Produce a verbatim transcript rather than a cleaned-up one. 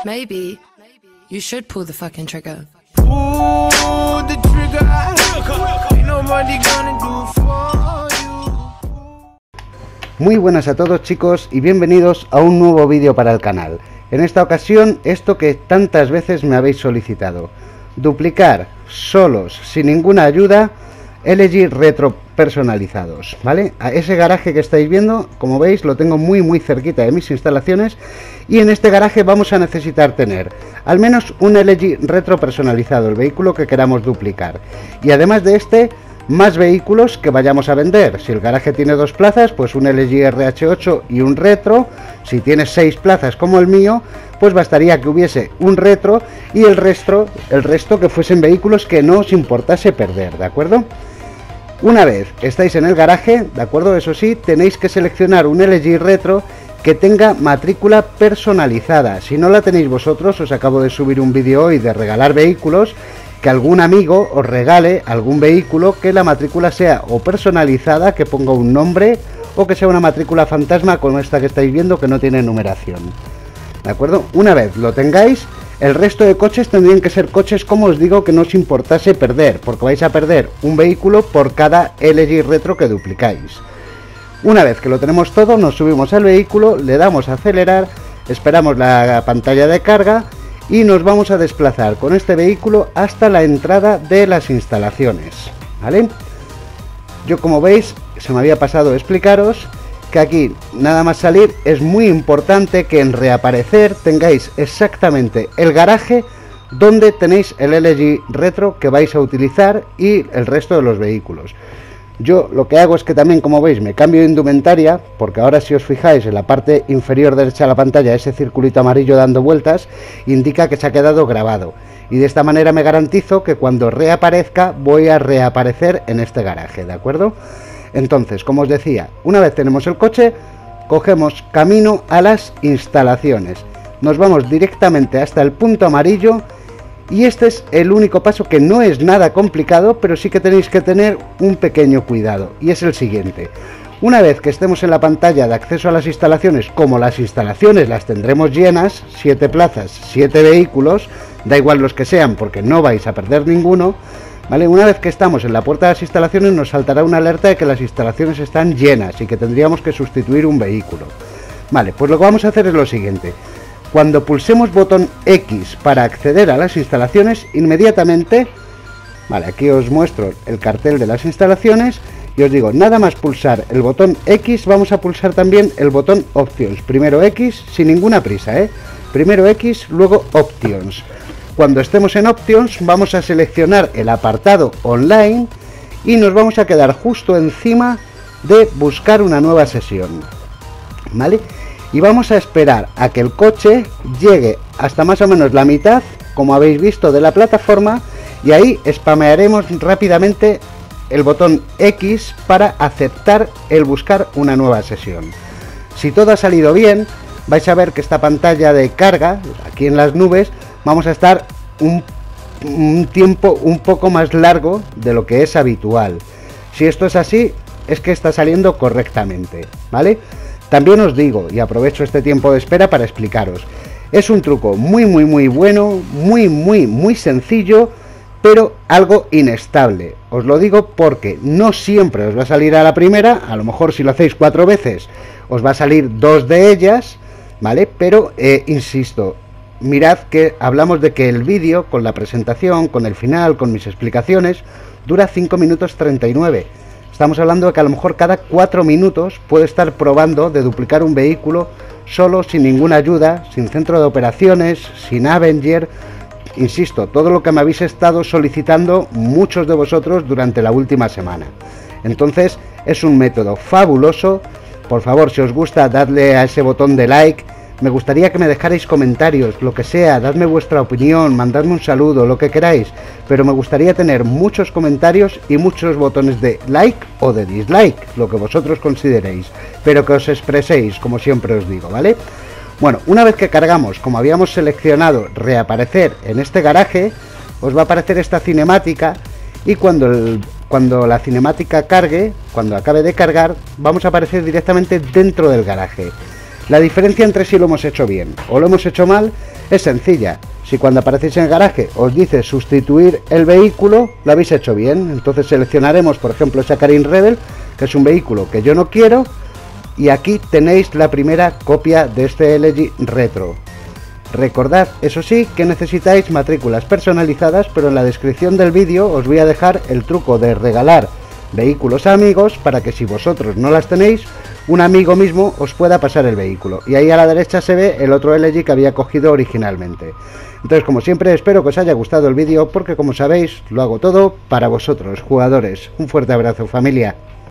Maybe you should pull the fucking trigger. Pull the trigger. Ain't nobody gonna do for you. Muy buenas a todos, chicos, y bienvenidos a un nuevo vídeo para el canal. En esta ocasión, esto que tantas veces me habéis solicitado: duplicar solos, sin ninguna ayuda, L G retro personalizados, ¿vale? A ese garaje que estáis viendo, como veis, lo tengo muy muy cerquita de mis instalaciones, y en este garaje vamos a necesitar tener al menos un L G retro personalizado, el vehículo que queramos duplicar, y además de este, más vehículos que vayamos a vender. Si el garaje tiene dos plazas, pues un L G R H ocho y un retro. Si tiene seis plazas como el mío, pues bastaría que hubiese un retro y el resto, el resto que fuesen vehículos que no os importase perder, ¿de acuerdo? Una vez estáis en el garaje, ¿de acuerdo? Eso sí, tenéis que seleccionar un L G retro que tenga matrícula personalizada. Si no la tenéis vosotros, os acabo de subir un vídeo hoy de regalar vehículos, que algún amigo os regale algún vehículo que la matrícula sea o personalizada, que ponga un nombre, o que sea una matrícula fantasma como esta que estáis viendo, que no tiene numeración, ¿de acuerdo? Una vez lo tengáis, el resto de coches tendrían que ser coches, como os digo, que no os importase perder, porque vais a perder un vehículo por cada L G retro que duplicáis. Una vez que lo tenemos todo, nos subimos al vehículo, le damos a acelerar, esperamos la pantalla de carga y nos vamos a desplazar con este vehículo hasta la entrada de las instalaciones, ¿vale? Yo, como veis, se me había pasado explicaros que aquí, nada más salir, es muy importante que en reaparecer tengáis exactamente el garaje donde tenéis el L G retro que vais a utilizar y el resto de los vehículos. Yo lo que hago es que también, como veis, me cambio de indumentaria, porque ahora, si os fijáis, en la parte inferior derecha de la pantalla, ese circulito amarillo dando vueltas indica que se ha quedado grabado, y de esta manera me garantizo que cuando reaparezca voy a reaparecer en este garaje, ¿de acuerdo? Entonces, como os decía, una vez tenemos el coche, cogemos camino a las instalaciones, nos vamos directamente hasta el punto amarillo. Y este es el único paso, que no es nada complicado, pero sí que tenéis que tener un pequeño cuidado, y es el siguiente: una vez que estemos en la pantalla de acceso a las instalaciones, como las instalaciones las tendremos llenas, siete plazas, siete vehículos, da igual los que sean porque no vais a perder ninguno, ¿vale? Una vez que estamos en la puerta de las instalaciones, nos saltará una alerta de que las instalaciones están llenas y que tendríamos que sustituir un vehículo. Vale, pues lo que vamos a hacer es lo siguiente: cuando pulsemos botón X para acceder a las instalaciones, inmediatamente, vale, aquí os muestro el cartel de las instalaciones, y os digo, nada más pulsar el botón X, vamos a pulsar también el botón Options. Primero X, sin ninguna prisa, ¿eh? Primero X, luego Options. Cuando estemos en Options, vamos a seleccionar el apartado Online y nos vamos a quedar justo encima de buscar una nueva sesión, ¿vale? Y vamos a esperar a que el coche llegue hasta más o menos la mitad, como habéis visto, de la plataforma, y ahí spamearemos rápidamente el botón X para aceptar el buscar una nueva sesión. Si todo ha salido bien, vais a ver que esta pantalla de carga, aquí en las nubes, vamos a estar un, un tiempo un poco más largo de lo que es habitual. Si esto es así, es que está saliendo correctamente, ¿vale? También os digo, y aprovecho este tiempo de espera para explicaros, es un truco muy muy muy bueno, muy muy muy sencillo, pero algo inestable. Os lo digo porque no siempre os va a salir a la primera, a lo mejor si lo hacéis cuatro veces os va a salir dos de ellas, ¿vale? Pero, eh, insisto, mirad que hablamos de que el vídeo, con la presentación, con el final, con mis explicaciones, dura cinco minutos treinta y nueve. Estamos hablando de que a lo mejor cada cuatro minutos puedo estar probando de duplicar un vehículo solo, sin ninguna ayuda, sin centro de operaciones, sin Avenger. Insisto, todo lo que me habéis estado solicitando muchos de vosotros durante la última semana. Entonces, es un método fabuloso. Por favor, si os gusta, dadle a ese botón de like. Me gustaría que me dejarais comentarios, lo que sea, dadme vuestra opinión, mandadme un saludo, lo que queráis, pero me gustaría tener muchos comentarios y muchos botones de like o de dislike, lo que vosotros consideréis, pero que os expreséis, como siempre os digo, ¿vale? Bueno, una vez que cargamos, como habíamos seleccionado reaparecer en este garaje, os va a aparecer esta cinemática, y cuando, el, cuando la cinemática cargue, cuando acabe de cargar, vamos a aparecer directamente dentro del garaje. La diferencia entre si lo hemos hecho bien o lo hemos hecho mal Es sencilla. Si cuando aparecéis en el garaje os dice sustituir el vehículo, lo habéis hecho bien. Entonces seleccionaremos, por ejemplo, esa Karin Rebel, que es un vehículo que yo no quiero, y aquí tenéis la primera copia de este L G Retro. Recordad, eso sí, que necesitáis matrículas personalizadas, pero en la descripción del vídeo os voy a dejar el truco de regalar vehículos a amigos para que si vosotros no las tenéis, un amigo mismo os pueda pasar el vehículo. Y ahí a la derecha se ve el otro L G que había cogido originalmente. Entonces, como siempre, espero que os haya gustado el vídeo, porque como sabéis, lo hago todo para vosotros, jugadores. Un fuerte abrazo, familia.